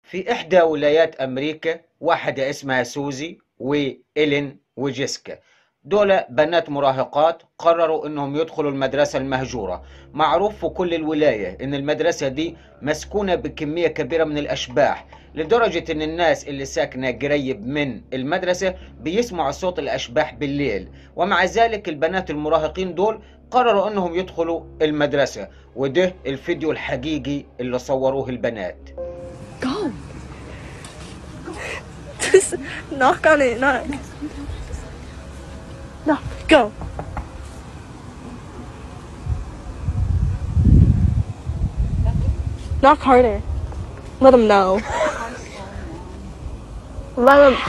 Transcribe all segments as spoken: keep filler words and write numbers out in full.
في إحدى ولايات أمريكا واحدة اسمها سوزي وإيلين وجيسكا. دول بنات مراهقات قرروا انهم يدخلوا المدرسة المهجورة. معروف في كل الولاية ان المدرسة دي مسكونة بكمية كبيرة من الاشباح، لدرجة ان الناس اللي ساكنة قريب من المدرسة بيسمعوا صوت الاشباح بالليل. ومع ذلك البنات المراهقين دول قرروا انهم يدخلوا المدرسة، وده الفيديو الحقيقي اللي صوروه البنات. Go. Just knock on it, knock. No, go. Knock harder. Let them know. Let them.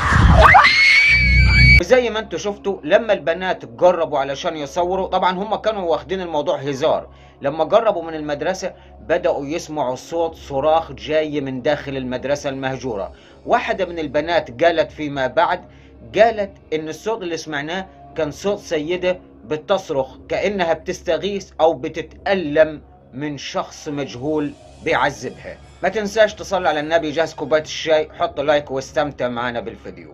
وزي ما انتوا شفتوا لما البنات جربوا علشان يصوروا، طبعا هم كانوا واخدين الموضوع هزار. لما جربوا من المدرسة بدأوا يسمعوا صوت صراخ جاي من داخل المدرسة المهجورة. واحدة من البنات قالت فيما بعد، قالت ان الصوت اللي سمعناه كان صوت سيدة بتصرخ كأنها بتستغيث او بتتألم من شخص مجهول بيعذبها. ما تنساش تصلي على النبي، جهز كوباية الشاي، حط لايك واستمتع معنا بالفيديو.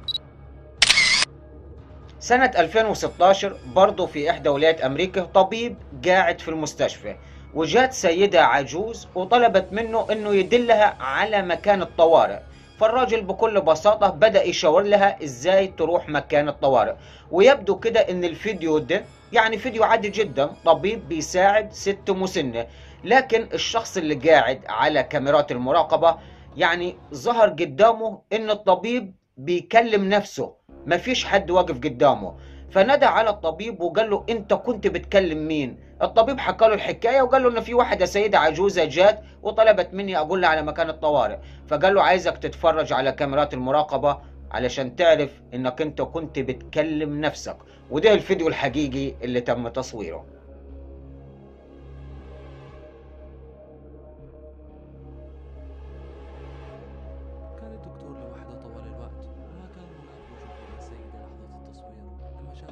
سنة ألفين وستاشر برضو في إحدى ولايات أمريكا طبيب قاعد في المستشفى، وجات سيدة عجوز وطلبت منه إنه يدلها على مكان الطوارئ. فالراجل بكل بساطة بدأ يشاور لها إزاي تروح مكان الطوارئ. ويبدو كده إن الفيديو ده يعني فيديو عادي جدا، طبيب بيساعد ست مسنة. لكن الشخص اللي قاعد على كاميرات المراقبة يعني ظهر قدامه إن الطبيب بيكلم نفسه، مفيش حد واقف قدامه. فندى على الطبيب وقال له انت كنت بتكلم مين؟ الطبيب حكى له الحكايه وقال له ان في واحده سيده عجوزه جات وطلبت مني اقول لها على مكان الطوارئ. فقال له عايزك تتفرج على كاميرات المراقبه علشان تعرف انك انت كنت بتكلم نفسك. وده الفيديو الحقيقي اللي تم تصويره. كان الدكتور لوحده طوال الوقت، وما كان هناك وجود للسيدة لحظة التصوير. لما شاف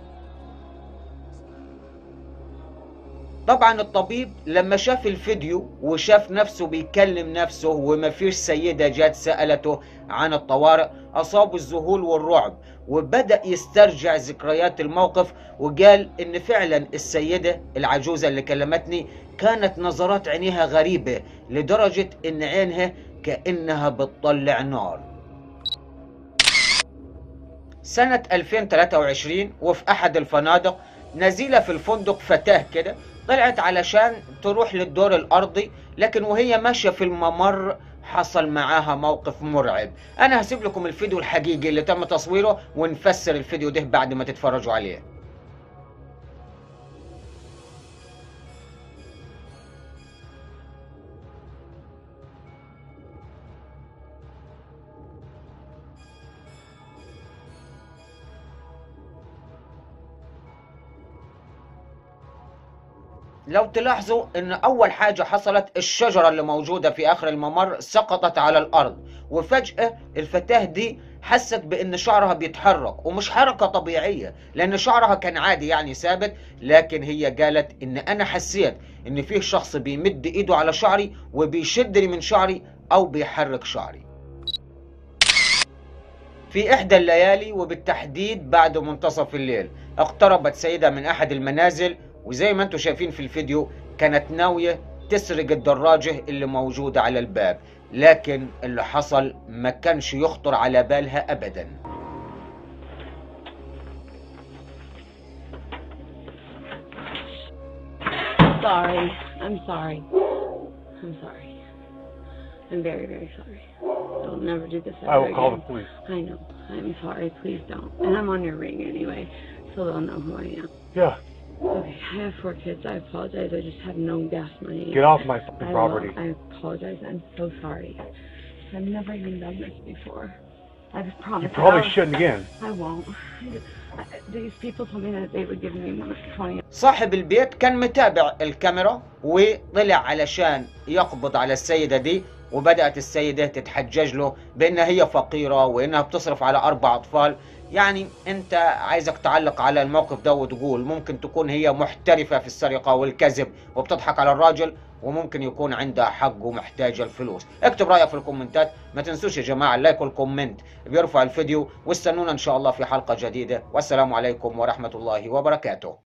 طبعا الطبيب لما شاف الفيديو وشاف نفسه بيكلم نفسه ومفيش سيدة جات سألته عن الطوارئ، أصاب الذهول والرعب، وبدأ يسترجع ذكريات الموقف. وقال إن فعلا السيدة العجوزة اللي كلمتني كانت نظرات عينيها غريبة لدرجة إن عينها كأنها بتطلع نار. سنة ألفين وثلاثة وعشرين وفي أحد الفنادق، نزيلة في الفندق فتاة كده طلعت علشان تروح للدور الأرضي، لكن وهي ماشية في الممر حصل معاها موقف مرعب. أنا هسيب لكم الفيديو الحقيقي اللي تم تصويره ونفسر الفيديو ده بعد ما تتفرجوا عليه. لو تلاحظوا ان اول حاجة حصلت، الشجرة اللي موجودة في اخر الممر سقطت على الارض، وفجأة الفتاة دي حست بان شعرها بيتحرك، ومش حركة طبيعية لان شعرها كان عادي يعني ثابت. لكن هي قالت ان انا حسيت ان فيه شخص بيمد ايده على شعري وبيشدني من شعري او بيحرك شعري. في إحدى الليالي وبالتحديد بعد منتصف الليل، اقتربت سيدة من أحد المنازل، وزي ما انتم شايفين في الفيديو كانت ناوية تسرق الدراجة اللي موجودة على الباب. لكن اللي حصل ما كانش يخطر على بالها أبدا. Sorry. I'm sorry. I'm sorry. I'm very, very sorry. I'll never do this ever I will call again. the police. I know. I'm sorry. Please don't. And I'm on your ring anyway, so they'll know who I am. Yeah. Okay. I have four kids. I apologize. I just have no gas money. Get off my fucking I property. will. I apologize. I'm so sorry. I've never even done this before. I just promise. You probably I'll- shouldn't again. I won't. I- These people told me that they would give me twenty. صاحب البيت كان متابع الكاميرا وطلع علشان يقبض على السيدة دي، وبدأت السيدة تتحجج له بأنها هي فقيرة وإنها بتصرف على أربع أطفال. يعني انت عايزك تعلق على الموقف ده وتقول ممكن تكون هي محترفة في السرقة والكذب وبتضحك على الراجل، وممكن يكون عندها حق ومحتاجة الفلوس. اكتب رأيك في الكومنتات. ما تنسوش يا جماعة اللايك والكومنت بيرفع الفيديو، واستنونا ان شاء الله في حلقة جديدة، والسلام عليكم ورحمة الله وبركاته.